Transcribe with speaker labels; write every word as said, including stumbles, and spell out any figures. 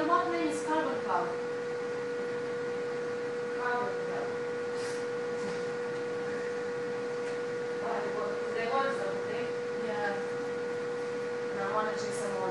Speaker 1: And what name is carbon cloud?
Speaker 2: Carbon cloud. They want something.
Speaker 1: Yeah. And I want to do some more.